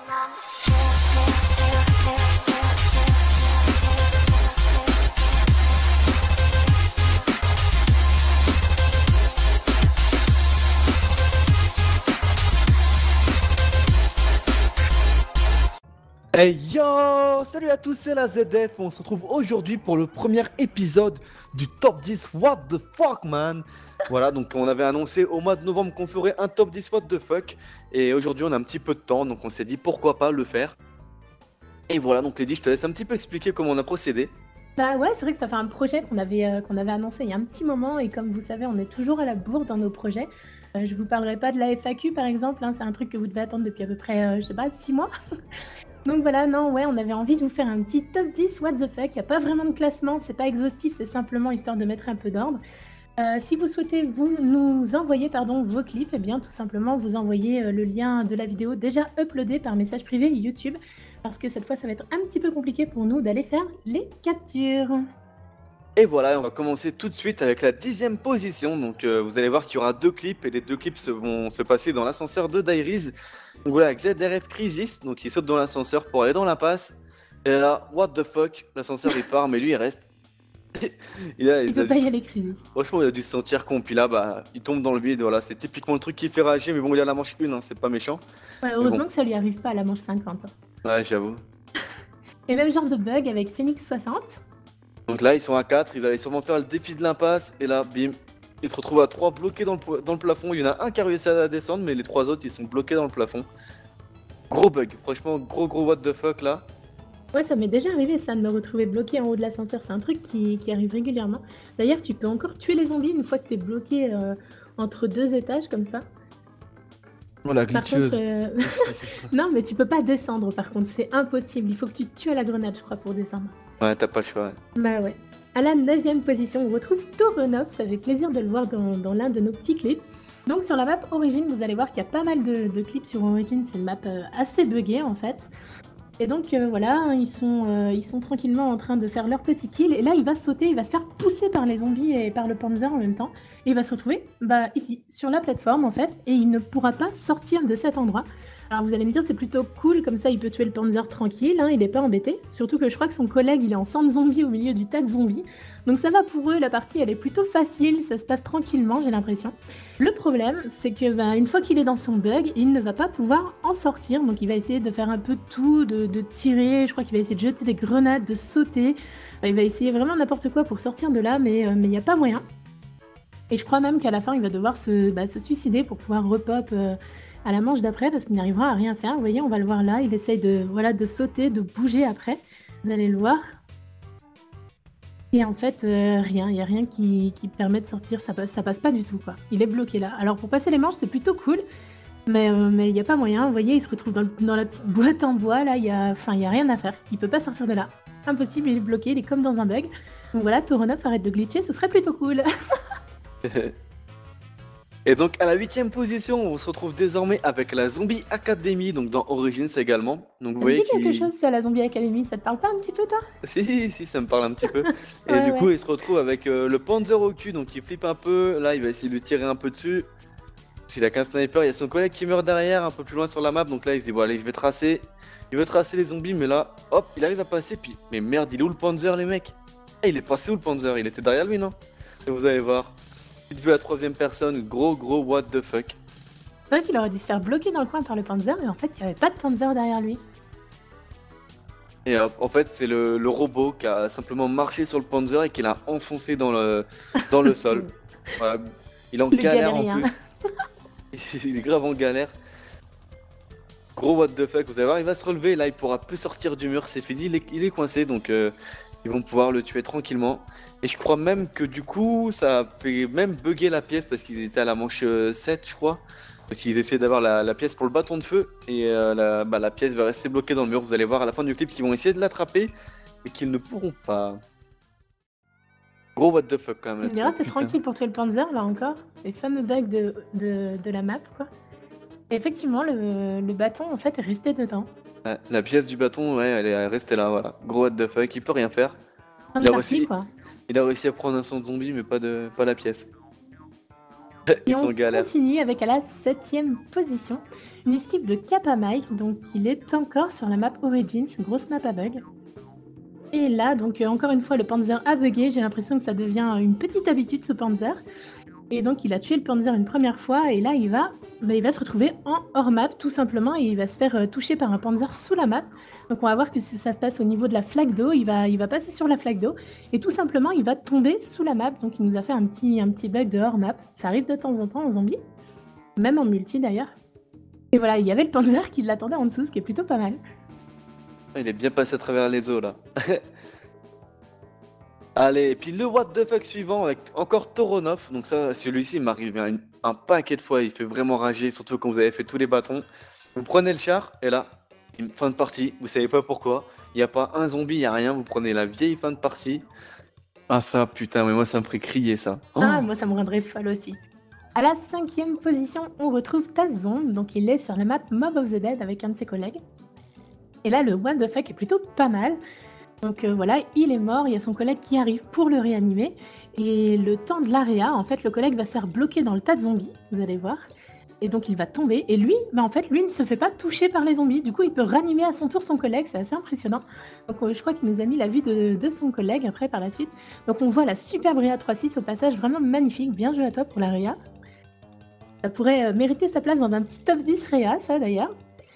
Hey yo! Salut à tous, c'est la ZF. On se retrouve aujourd'hui pour le premier épisode du top 10 What the fuck, man! Voilà, donc on avait annoncé au mois de novembre qu'on ferait un top 10 What the fuck. Et aujourd'hui, on a un petit peu de temps, donc on s'est dit pourquoi pas le faire. Et voilà, donc Lady, je te laisse un petit peu expliquer comment on a procédé. Bah ouais, c'est vrai que ça fait un projet qu'on avait annoncé il y a un petit moment et comme vous savez, on est toujours à la bourre dans nos projets. Je vous parlerai pas de la FAQ par exemple, hein, c'est un truc que vous devez attendre depuis à peu près, je sais pas, 6 mois. Donc voilà, non, ouais, on avait envie de vous faire un petit top 10 what the fuck. Il n'y a pas vraiment de classement, c'est pas exhaustif, c'est simplement histoire de mettre un peu d'ordre. Si vous souhaitez vous nous envoyer vos clips, eh bien tout simplement vous envoyez le lien de la vidéo déjà uploadé par message privé YouTube, parce que cette fois ça va être un petit peu compliqué pour nous d'aller faire les captures. Et voilà, on va commencer tout de suite avec la 10e position. Donc vous allez voir qu'il y aura deux clips et les deux clips vont se passer dans l'ascenseur de Dairies. Donc voilà, avec ZRF Crisis, donc il saute dans l'ascenseur pour aller dans l'impasse. Et là, what the fuck, l'ascenseur il part, mais lui il reste. Il peut pas y aller, Crisis. Franchement, il a dû se sentir con, puis là, bah, il tombe dans le vide. Voilà, c'est typiquement le truc qui fait réagir, mais bon, il a la manche 1, hein, c'est pas méchant. Ouais, Mais heureusement bon, que ça lui arrive pas à la manche 50. ouais, j'avoue. Et même genre de bug avec Phoenix 60. Donc là, ils sont à 4, ils allaient sûrement faire le défi de l'impasse, et là, bim, ils se retrouvent à 3 bloqués dans le plafond. Il y en a un qui a réussi à descendre, mais les 3 autres, ils sont bloqués dans le plafond. Gros bug, franchement, gros what the fuck là. Ouais, ça m'est déjà arrivé ça de me retrouver bloqué en haut de l'ascenseur, c'est un truc qui arrive régulièrement. D'ailleurs, tu peux encore tuer les zombies une fois que t'es bloqué entre deux étages comme ça. Oh la Par contre, glitcheuse. non, mais tu peux pas descendre par contre, c'est impossible. Il faut que tu tues à la grenade, je crois, pour descendre. Ouais, t'as pas le choix, ouais. Bah ouais. À la 9e position, on retrouve Toronop. Ça fait plaisir de le voir dans l'un de nos petits clips. Donc sur la map Origin, vous allez voir qu'il y a pas mal de clips sur Origin. C'est une map assez buggée en fait. Et donc voilà, ils sont tranquillement en train de faire leur petit kill. Et là, il va sauter, il va se faire pousser par les zombies et par le Panzer en même temps. Et il va se retrouver ici, sur la plateforme en fait. Et il ne pourra pas sortir de cet endroit. Alors vous allez me dire, c'est plutôt cool, comme ça il peut tuer le Panzer tranquille, hein, il est pas embêté. Surtout que je crois que son collègue, il est en sang de zombie au milieu du tas de zombies. Donc ça va pour eux, la partie elle est plutôt facile, ça se passe tranquillement, j'ai l'impression. Le problème, c'est que une fois qu'il est dans son bug, il ne va pas pouvoir en sortir. Donc il va essayer de faire un peu de tout, de tirer, je crois qu'il va essayer de jeter des grenades, de sauter. Il va essayer vraiment n'importe quoi pour sortir de là, mais il n'y a pas moyen. Et je crois même qu'à la fin, il va devoir se suicider pour pouvoir repop à la manche d'après, parce qu'il n'arrivera à rien faire. Vous voyez, on va le voir là, il essaye de sauter, de bouger après. Vous allez le voir. Et en fait, rien, il n'y a rien qui permet de sortir, ça passe pas du tout, quoi. Il est bloqué là. Alors pour passer les manches, c'est plutôt cool, mais il n'y a pas moyen. Vous voyez, il se retrouve dans la petite boîte en bois, là, il y a rien à faire. Il peut pas sortir de là. Impossible, il est bloqué, il est comme dans un bug. Donc voilà, Toronov, arrête de glitcher, ce serait plutôt cool. Et donc à la 8e position, on se retrouve désormais avec la Zombie Academy, donc dans Origins également. Donc vous Ça me voyez dit quelque qu'il... chose, ça, la Zombie Academy, ça te parle pas un petit peu, toi? Si, ça me parle un petit peu. Et Ouais, du coup, ouais. il se retrouve avec le Panzer au cul, donc il flippe un peu. Là, il va essayer de tirer un peu dessus. S'il a qu'un sniper, il y a son collègue qui meurt derrière, un peu plus loin sur la map. Donc là, il se dit, bon, allez, je vais tracer. Il veut tracer les zombies, mais là, hop, il arrive à passer. Puis, mais merde, il est où le Panzer, les mecs? Ah, il est passé où le Panzer? Il était derrière lui, non? Et vous allez voir. Vite vu à la 3e personne, gros what the fuck. C'est vrai qu'il aurait dû se faire bloquer dans le coin par le Panzer, mais en fait, il n'y avait pas de Panzer derrière lui. Et en fait, c'est le robot qui a simplement marché sur le Panzer et qui l'a enfoncé dans le sol. Voilà. Il est en Le galère en galérien. plus. Il est grave en galère. Gros what the fuck, vous allez voir, il va se relever. Là, il pourra plus sortir du mur, c'est fini, il est coincé. Donc, ils vont pouvoir le tuer tranquillement. Et je crois même que du coup, ça a fait même bugger la pièce parce qu'ils étaient à la manche 7, je crois. Donc ils essayaient d'avoir la pièce pour le bâton de feu et la pièce va rester bloquée dans le mur. Vous allez voir à la fin du clip qu'ils vont essayer de l'attraper et qu'ils ne pourront pas. Gros what the fuck quand même On dirait là-dessus. c'est Putain. tranquille pour tuer le Panzer, là encore. Les fameux bugs de la map, quoi. Et effectivement, le bâton, en fait, est resté dedans. Ouais, la pièce du bâton, ouais, elle est restée là, voilà. Gros what the fuck, il peut rien faire. Fin de Il a partie, réussi, quoi. il a réussi à prendre un son de zombie mais pas la pièce. Et Ils sont on en galère. continue avec à la 7e position, une esquive de Kappa Mike, donc il est encore sur la map Origins, grosse map à bug. Et là, donc encore une fois, le Panzer a bugué, j'ai l'impression que ça devient une petite habitude ce Panzer. Et donc il a tué le Panzer une première fois, et là il va se retrouver en hors map tout simplement, et il va se faire toucher par un Panzer sous la map. Donc on va voir que ça se passe au niveau de la flaque d'eau, il va passer sur la flaque d'eau, et tout simplement il va tomber sous la map, donc il nous a fait un petit bug de hors map. Ça arrive de temps en temps en zombie, même en multi d'ailleurs. Et voilà, il y avait le Panzer qui l'attendait en dessous, ce qui est plutôt pas mal. Il est bien passé à travers les eaux là. Allez, et puis le what the fuck suivant avec encore Toronov. Donc ça, celui-ci il m'arrive un paquet de fois. Il fait vraiment rager, surtout quand vous avez fait tous les bâtons. Vous prenez le char, et là, fin de partie. Vous savez pas pourquoi. Il n'y a pas un zombie, il n'y a rien. Vous prenez la vieille fin de partie. Ah ça, putain, mais moi ça me ferait crier ça. Oh. Ah, moi ça me rendrait folle aussi. À la 5e position, on retrouve Tazon, donc il est sur la map Mob of the Dead avec un de ses collègues. Et là, le what the fuck est plutôt pas mal. Donc voilà, il est mort, il y a son collègue qui arrive pour le réanimer. Et le temps de l'AREA, en fait, le collègue va se faire bloquer dans le tas de zombies, vous allez voir. Et donc il va tomber. Et lui, en fait, lui ne se fait pas toucher par les zombies. Du coup, il peut ranimer à son tour son collègue, c'est assez impressionnant. Donc je crois qu'il nous a mis la vue de son collègue après par la suite. Donc on voit la superbe Réa 3-6 au passage, vraiment magnifique. Bien joué à toi pour la Réa. Ça pourrait mériter sa place dans un petit top 10 Réa, ça d'ailleurs.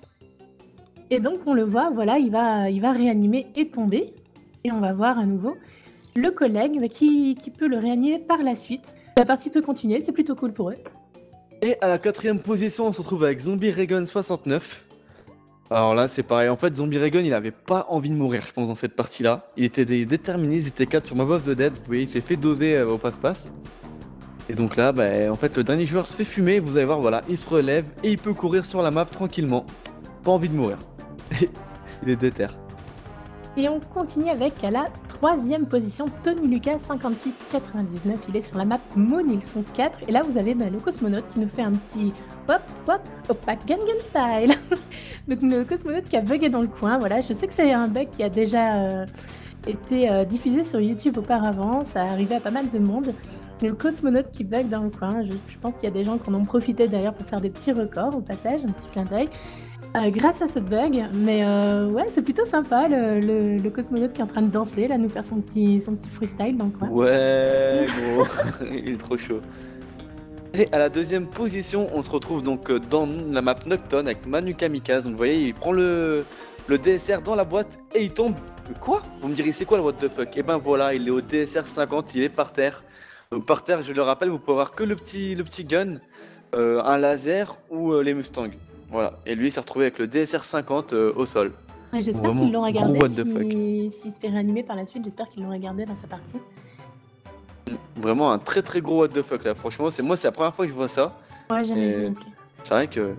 Et donc on le voit, voilà, il va réanimer et tomber. Et on va voir à nouveau le collègue qui peut le réanimer par la suite. La partie peut continuer, c'est plutôt cool pour eux. Et à la 4e position, on se retrouve avec Zombie Reagan 69. Alors là, c'est pareil. En fait, Zombie Reagan, il avait pas envie de mourir, je pense, dans cette partie-là. Il était déterminé, ils étaient 4 sur Mob of the Dead. Vous voyez, il s'est fait doser au passe-passe. Et donc là, en fait, le dernier joueur se fait fumer. Vous allez voir, voilà, il se relève et il peut courir sur la map tranquillement. Pas envie de mourir. Il est déter. Et on continue avec à la 3e position, Tony Lucas 5699. Il est sur la map Monilson 4. Et là, vous avez le cosmonaute qui nous fait un petit hop, hop, Opak Gangan Style. Donc le cosmonaute qui a bugué dans le coin. Voilà, je sais que c'est un bug qui a déjà été diffusé sur YouTube auparavant. Ça arrivait à pas mal de monde. Le cosmonaute qui bug dans le coin. Je pense qu'il y a des gens qui en ont profité d'ailleurs pour faire des petits records au passage, un petit clin d'œil. Grâce à ce bug, mais ouais, c'est plutôt sympa le cosmonaute qui est en train de danser, là, nous faire son petit freestyle dans le coin. Ouais, gros, il est trop chaud. Et à la 2e position, on se retrouve donc dans la map Nocturne avec Manu Kamikaze. Donc vous voyez, il prend le DSR dans la boîte et il tombe. Mais quoi? Vous me direz, c'est quoi le what the fuck? Et ben voilà, il est au DSR 50, il est par terre. Donc par terre, je le rappelle, vous pouvez avoir que le petit gun, un laser ou les Mustangs. Voilà, et lui il s'est retrouvé avec le DSR 50 au sol. Ouais, j'espère qu'ils l'ont regardé, what the fuck. s'il se fait réanimer par la suite, j'espère qu'ils l'ont regardé dans sa partie. Vraiment un très très gros what the fuck là, franchement, c'est la première fois que je vois ça. Ouais, jamais vu non plus. C'est vrai que...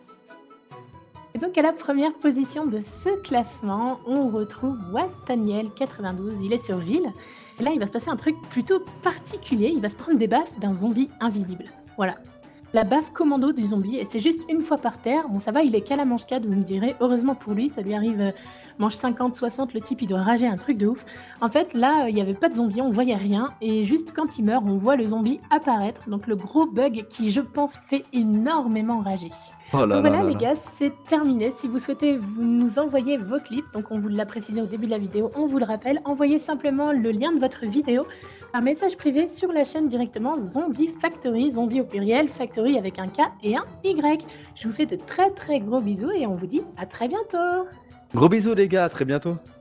Et donc à la première position de ce classement, on retrouve Wastaniel 92, il est sur ville. Et là il va se passer un truc plutôt particulier, il va se prendre des baffes d'un zombie invisible. Voilà. La baffe commando du zombie, et c'est juste une fois par terre. Bon, ça va, il est qu'à la manche 4, vous me direz. Heureusement pour lui, ça lui arrive manche 50, 60, le type, il doit rager un truc de ouf. En fait, là, il n'y avait pas de zombie, on voyait rien. Et juste quand il meurt, on voit le zombie apparaître. Donc le gros bug qui, je pense, fait énormément rager. Oh là donc voilà là les là. gars, c'est terminé. Si vous souhaitez nous envoyer vos clips, donc on vous l'a précisé au début de la vidéo, on vous le rappelle, envoyez simplement le lien de votre vidéo par message privé sur la chaîne directement Zombie Factory, zombie au pluriel, Factory avec un K et un Y. Je vous fais de très très gros bisous et on vous dit à très bientôt. Gros bisous les gars, à très bientôt.